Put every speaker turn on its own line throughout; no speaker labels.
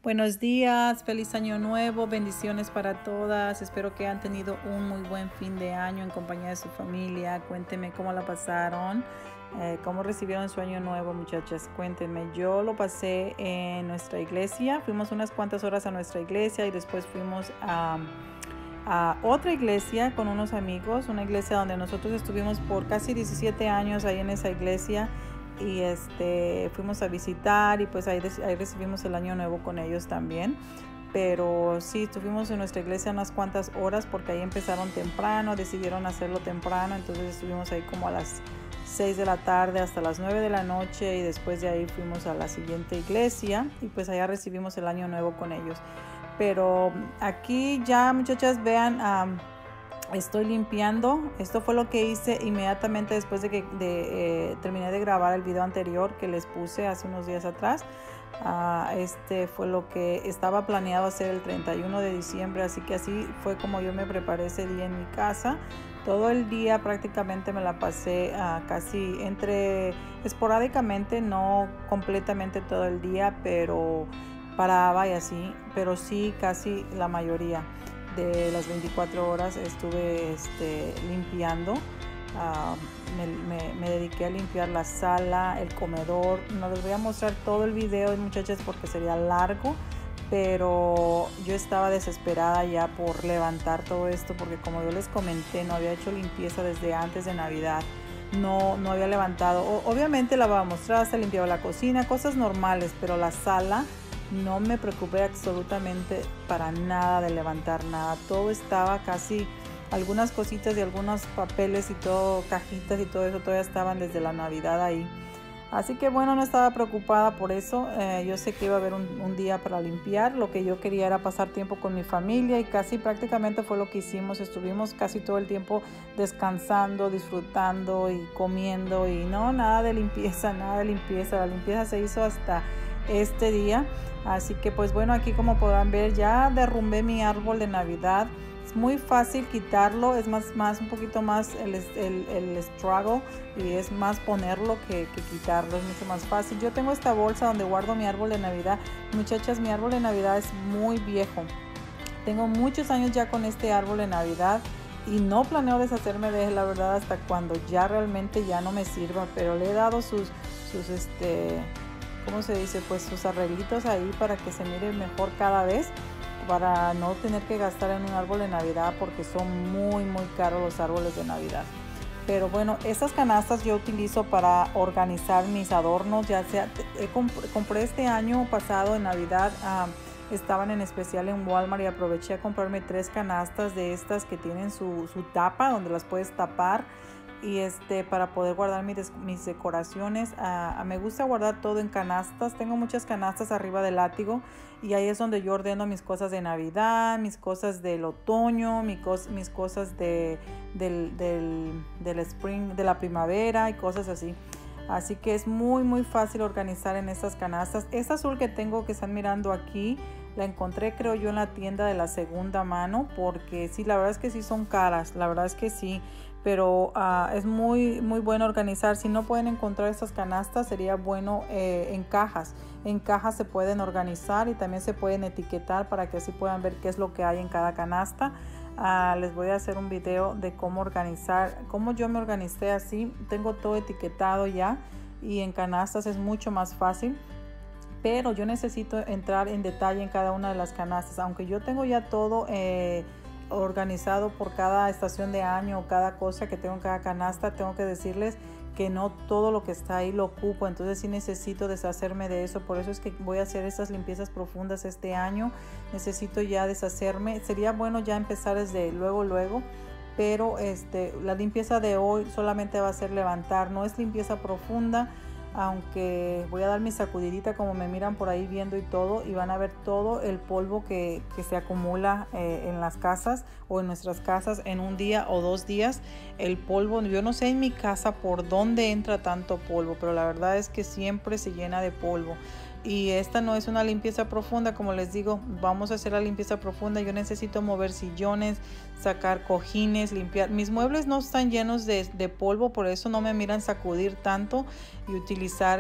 Buenos días, feliz año nuevo, bendiciones para todas. Espero que han tenido un muy buen fin de año en compañía de su familia. Cuéntenme cómo la pasaron, cómo recibieron su año nuevo, muchachas. Cuéntenme. Yo lo pasé en nuestra iglesia. Fuimos unas cuantas horas a nuestra iglesia y después fuimos a otra iglesia con unos amigos, una iglesia donde nosotros estuvimos por casi 17 años ahí en esa iglesia. Y fuimos a visitar y pues ahí recibimos el año nuevo con ellos también. Pero sí, estuvimos en nuestra iglesia unas cuantas horas porque ahí empezaron temprano, decidieron hacerlo temprano, entonces estuvimos ahí como a las 6 de la tarde hasta las 9 de la noche y después de ahí fuimos a la siguiente iglesia y pues allá recibimos el año nuevo con ellos. Pero aquí ya, muchachas, vean, estoy limpiando. Esto fue lo que hice inmediatamente después de que terminé de grabar el video anterior que les puse hace unos días atrás. Fue lo que estaba planeado hacer el 31 de diciembre, así que así fue como yo me preparé ese día en mi casa. Todo el día prácticamente me la pasé casi esporádicamente, no completamente todo el día, pero paraba y así, pero sí casi la mayoría de las 24 horas estuve limpiando. Me dediqué a limpiar la sala, el comedor. No les voy a mostrar todo el video, muchachas, porque sería largo, pero yo estaba desesperada ya por levantar todo esto porque, como yo les comenté, no había hecho limpieza desde antes de Navidad. No había levantado, obviamente lavábamos trastes, limpiaba la cocina, cosas normales, pero la sala no me preocupé absolutamente para nada de levantar nada. Todo estaba casi, algunas cositas y algunos papeles y todo, cajitas y todo eso todavía estaban desde la Navidad ahí. Así que bueno, no estaba preocupada por eso. Yo sé que iba a haber un día para limpiar. Lo que yo quería era pasar tiempo con mi familia y casi prácticamente fue lo que hicimos. Estuvimos casi todo el tiempo descansando, disfrutando y comiendo y nada de limpieza, nada de limpieza. La limpieza se hizo hasta este día. Así que pues bueno, aquí como podrán ver ya derrumbé mi árbol de Navidad. Es muy fácil quitarlo, es un poquito más el struggle y es más ponerlo que quitarlo, es mucho más fácil. Yo tengo esta bolsa donde guardo mi árbol de Navidad. Muchachas, mi árbol de Navidad es muy viejo. Tengo muchos años ya con este árbol de Navidad y no planeo deshacerme de él, la verdad, hasta cuando ya realmente ya no me sirva, pero le he dado sus ¿cómo se dice? Pues sus arreglitos ahí para que se mire mejor cada vez, para no tener que gastar en un árbol de Navidad porque son muy caros los árboles de Navidad. Pero bueno, estas canastas yo utilizo para organizar mis adornos, ya sea, compré este año pasado en Navidad, estaban en especial en Walmart y aproveché a comprarme 3 canastas de estas que tienen su tapa, donde las puedes tapar. Y para poder guardar mis decoraciones. Me gusta guardar todo en canastas. Tengo muchas canastas arriba del látigo y ahí es donde yo ordeno mis cosas de Navidad, mis cosas del otoño, mis cosas del spring, de la primavera y cosas así. Así que es muy fácil organizar en estas canastas. Esta azul que tengo, que están mirando aquí, la encontré, creo yo, en la tienda de la segunda mano, porque sí, la verdad es que sí son caras, la verdad es que sí, pero es muy bueno organizar. Si no pueden encontrar estas canastas, sería bueno en cajas. En cajas se pueden organizar y también se pueden etiquetar para que así puedan ver qué es lo que hay en cada canasta. Les voy a hacer un video de cómo organizar, cómo yo me organicé así. Tengo todo etiquetado ya y en canastas es mucho más fácil. Pero yo necesito entrar en detalle en cada una de las canastas. Aunque yo tengo ya todo organizado por cada estación de año o cada cosa que tengo en cada canasta, tengo que decirles que no todo lo que está ahí lo ocupo. Entonces sí necesito deshacerme de eso. Por eso es que voy a hacer estas limpiezas profundas este año. Necesito ya deshacerme. Sería bueno ya empezar desde luego. Pero la limpieza de hoy solamente va a ser levantar. No es limpieza profunda. Aunque voy a dar mi sacudidita, como me miran por ahí viendo y todo, y van a ver todo el polvo que se acumula en las casas o en nuestras casas en un día o 2 días. El polvo, yo no sé en mi casa por dónde entra tanto polvo, pero la verdad es que siempre se llena de polvo. Y esta no es una limpieza profunda, como les digo, vamos a hacer la limpieza profunda. Yo necesito mover sillones, sacar cojines, limpiar. Mis muebles no están llenos de polvo, por eso no me miran sacudir tanto y utilizar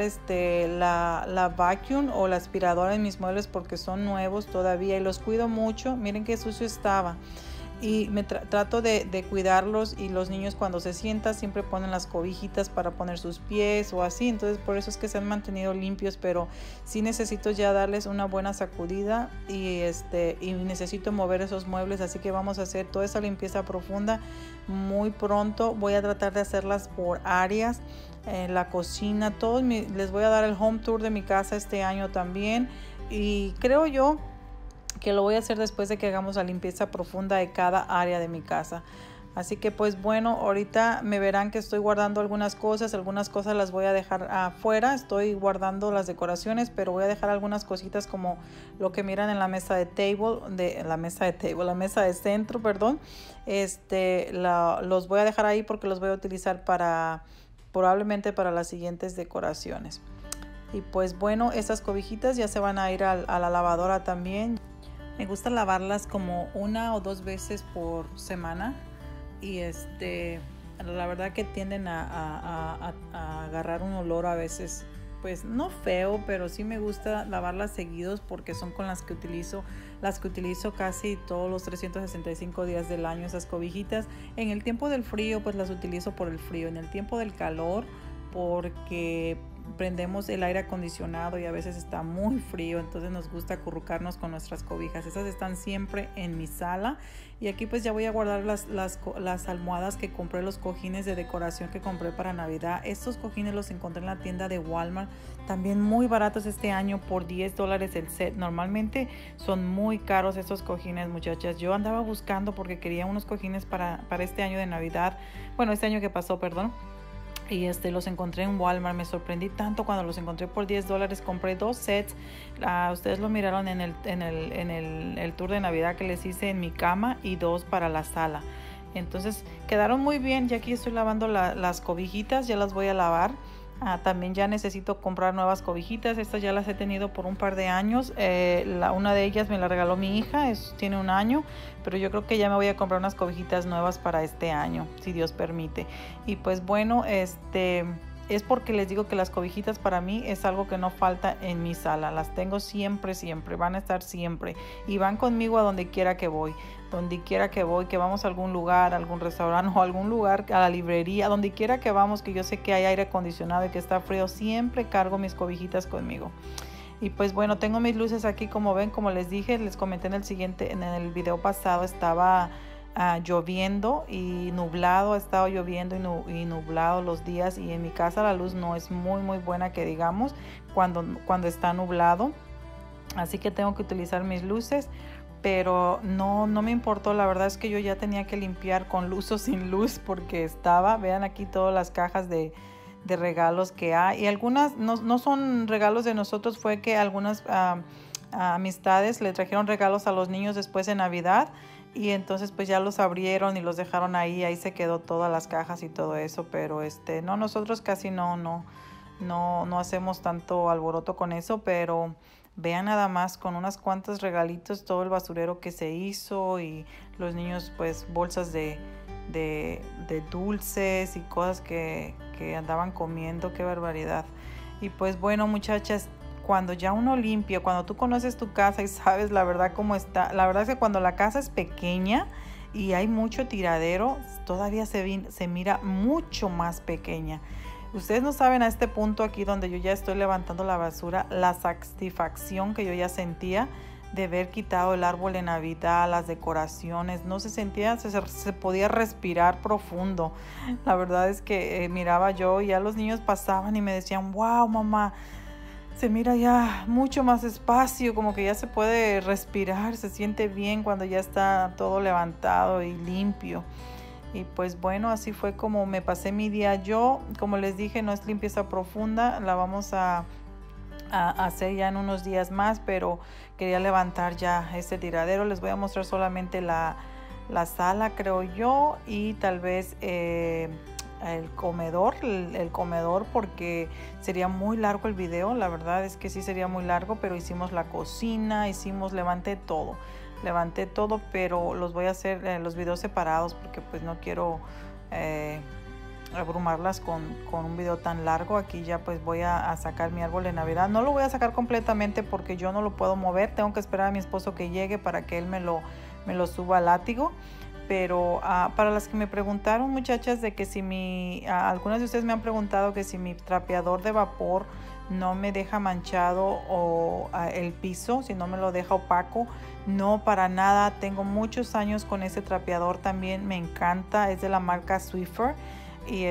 la vacuum o la aspiradora en mis muebles porque son nuevos todavía y los cuido mucho. Miren qué sucio estaba. Y me trato de cuidarlos, y los niños cuando se sientan siempre ponen las cobijitas para poner sus pies o así, entonces por eso es que se han mantenido limpios, pero sí necesito ya darles una buena sacudida y necesito mover esos muebles, así que vamos a hacer toda esa limpieza profunda muy pronto. Voy a tratar de hacerlas por áreas, la cocina, les voy a dar el home tour de mi casa este año también, y creo yo que lo voy a hacer después de que hagamos la limpieza profunda de cada área de mi casa. Así que pues bueno, ahorita me verán que estoy guardando algunas cosas las voy a dejar afuera. Estoy guardando las decoraciones, pero voy a dejar algunas cositas como lo que miran en la mesa de la mesa de centro, perdón. Los voy a dejar ahí porque los voy a utilizar probablemente para las siguientes decoraciones. Y pues bueno, estas cobijitas ya se van a ir a la lavadora también. Me gusta lavarlas como 1 o 2 veces por semana, y la verdad que tienden a agarrar un olor a veces, pues no feo, pero sí me gusta lavarlas seguidos porque son con las que utilizo casi todos los 365 días del año, esas cobijitas. En el tiempo del frío pues las utilizo por el frío, en el tiempo del calor porque prendemos el aire acondicionado y a veces está muy frío, entonces nos gusta acurrucarnos con nuestras cobijas. Esas están siempre en mi sala, y aquí pues ya voy a guardar las almohadas que compré, los cojines de decoración que compré para Navidad. Estos cojines los encontré en la tienda de Walmart, también muy baratos este año, por $10 el set. Normalmente son muy caros estos cojines, muchachas. Yo andaba buscando porque quería unos cojines para este año de Navidad, bueno, este año que pasó, perdón. Y los encontré en Walmart. Me sorprendí tanto cuando los encontré por $10. Compré 2 sets. Ustedes lo miraron en el tour de Navidad que les hice en mi cama, y 2 para la sala. Entonces quedaron muy bien. Ya aquí estoy lavando las cobijitas, ya las voy a lavar. También ya necesito comprar nuevas cobijitas. Estas ya las he tenido por un par de años. Una de ellas me la regaló mi hija, tiene 1 año, pero yo creo que ya me voy a comprar unas cobijitas nuevas para este año, si Dios permite. Y pues bueno, es porque les digo que las cobijitas para mí es algo que no falta en mi sala. Las tengo siempre, van a estar siempre, y van conmigo a donde quiera que voy. Que vamos a algún lugar, algún restaurante o algún lugar, a la librería, donde quiera que vamos, que yo sé que hay aire acondicionado y que está frío, siempre cargo mis cobijitas conmigo. Y pues bueno, tengo mis luces aquí, como ven, como les dije, les comenté en el video pasado, estaba lloviendo y nublado, ha estado lloviendo y nublado los días, y en mi casa la luz no es muy buena que digamos cuando está nublado, así que tengo que utilizar mis luces. Pero no me importó, la verdad es que yo ya tenía que limpiar con luz o sin luz porque vean aquí todas las cajas de regalos que hay, y algunas no son regalos de nosotros, fue que algunas amistades le trajeron regalos a los niños después de Navidad, y entonces pues ya los abrieron y los dejaron ahí se quedó todas las cajas y todo eso, pero no, nosotros casi no hacemos tanto alboroto con eso, pero vean nada más, con unas cuantas regalitos, todo el basurero que se hizo, y los niños pues bolsas de dulces y cosas que andaban comiendo. Qué barbaridad. Y pues bueno, muchachas, cuando ya uno limpia, cuando tú conoces tu casa y sabes la verdad cómo está, la verdad es que cuando la casa es pequeña y hay mucho tiradero, todavía se mira mucho más pequeña. Ustedes no saben a este punto aquí donde yo ya estoy levantando la basura, la satisfacción que yo ya sentía de haber quitado el árbol de Navidad, las decoraciones. No se sentía, se podía respirar profundo. La verdad es que miraba yo y ya los niños pasaban y me decían, wow, mamá, se mira ya mucho más espacio, como que ya se puede respirar, se siente bien cuando ya está todo levantado y limpio. Y pues bueno, así fue como me pasé mi día. Yo, como les dije, no es limpieza profunda, la vamos a hacer ya en unos días más, pero quería levantar ya este tiradero. Les voy a mostrar solamente la sala, creo yo, y tal vez el comedor, porque sería muy largo el video. La verdad es que sí sería muy largo, pero hicimos la cocina, levanté todo, pero los voy a hacer los videos separados porque pues no quiero abrumarlas con un video tan largo. Aquí ya pues voy a sacar mi árbol de Navidad. No lo voy a sacar completamente porque yo no lo puedo mover. Tengo que esperar a mi esposo que llegue para que él me lo suba al látigo. Pero para las que me preguntaron, muchachas, de que si algunas de ustedes me han preguntado que si mi trapeador de vapor no me deja manchado o el piso, si no me lo deja opaco. No, para nada. Tengo muchos años con ese trapeador, también me encanta. Es de la marca Swiffer. Y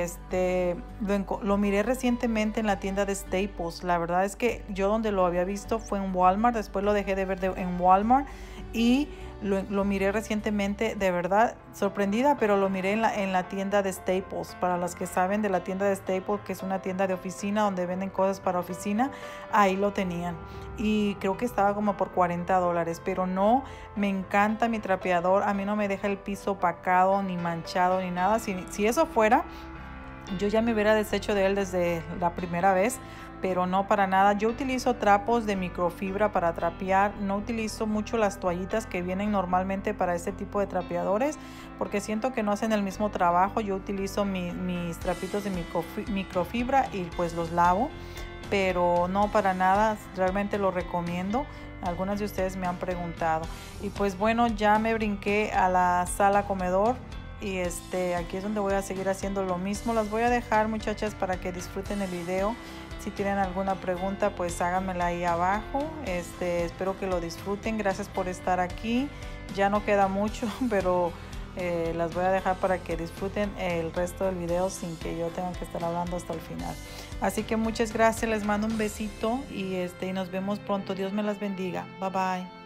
lo miré recientemente en la tienda de Staples. La verdad es que yo donde lo había visto fue en Walmart. Después lo dejé de ver en Walmart y lo miré recientemente. De verdad sorprendida, pero lo miré en la tienda de Staples. Para las que saben de la tienda de Staples, que es una tienda de oficina donde venden cosas para oficina, ahí lo tenían y creo que estaba como por $40. Pero no, me encanta mi trapeador. A mí no me deja el piso opacado ni manchado ni nada. Si eso fuera, yo ya me hubiera deshecho de él desde la primera vez, pero no, para nada. Yo utilizo trapos de microfibra para trapear. No utilizo mucho las toallitas que vienen normalmente para este tipo de trapeadores porque siento que no hacen el mismo trabajo. Yo utilizo mis trapitos de microfibra y pues los lavo, pero no, para nada, realmente lo recomiendo. Algunas de ustedes me han preguntado. Y pues bueno, ya me brinqué a la sala comedor. Y aquí es donde voy a seguir haciendo lo mismo. Las voy a dejar, muchachas, para que disfruten el video. Si tienen alguna pregunta, pues háganmela ahí abajo. Espero que lo disfruten. Gracias por estar aquí. Ya no queda mucho, pero las voy a dejar para que disfruten el resto del video sin que yo tenga que estar hablando hasta el final. Así que muchas gracias. Les mando un besito y nos vemos pronto. Dios me las bendiga. Bye bye.